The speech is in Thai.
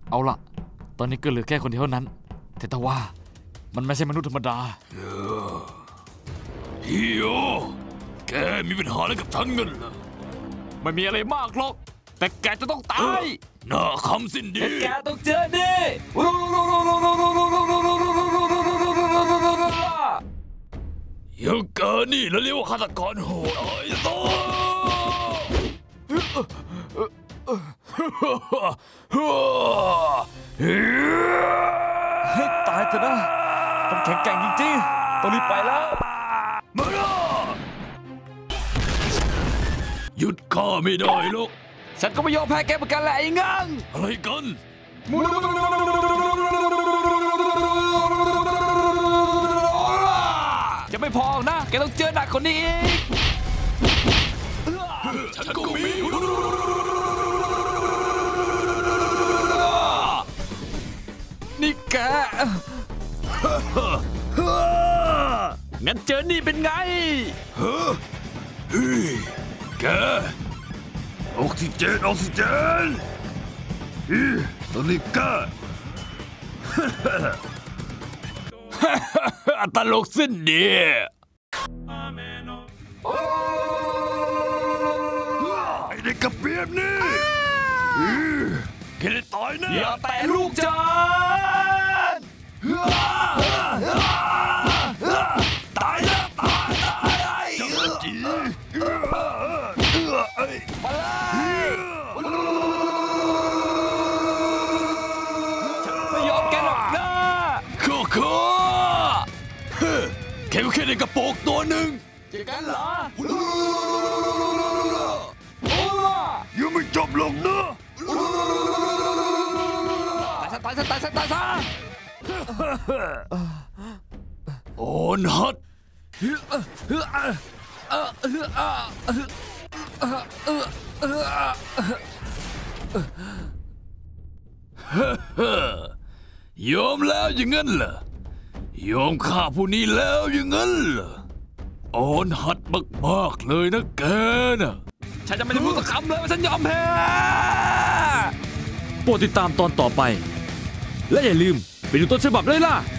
เอาล่ะตอนนี้ก็เหลือแค่คนเดียวเท่านั้นแต่ว่ามันไม่ใช่มนุษย์ธรรมดาฮิโอแกมีปัญหาอะไรกับฉันกันเหรอไม่มีอะไรมากหรอกแต่แกจะต้องตายน่าคำสิ้นดีแกต้องเจอดิยังแกนี่แล้วเรียกว่าฆาตกรโหดไอ้โตให้ตายเถอะนะมันแข็งแกร่งจริงๆต้องรีบไปแล้วมาล่ะหยุดข้าไม่ได้หรอกฉันก็ไม่ยอมแพ้แกเหมือนกันแหละไอ้งั่งอะไรกันจะไม่พอนะแกต้องเจอหนักคนนี้อีกฉันก็มีนี่แกงั้นเจอนี่เป็นไงแกออกซิเจนตอนนี้แกตลกสิ้นดีไอ้เด็กกระเปียบนี่แกได้ตายนะอย่าแต่ลูกจานตายแล้วตายจีมาเลยไม่ยอมแกหรอกนะแค่ก็แค่ในกระโปรงตัวหนึ่งเจอกันเหรอยังไม่จบลงนะตายซะโอนฮัดยอมแล้วอย่างนั้นเหรอยอมฆ่าผู้นี้แล้วอย่างนั้นเหรอโอนฮัดมากๆเลยนะแกน่ะฉันจะไม่ได้พูดสักคำเลยว่าฉันยอมแพ้โปรดติดตามตอนต่อไปและอย่าลืมไปดูต้นฉบับเลยล่ะ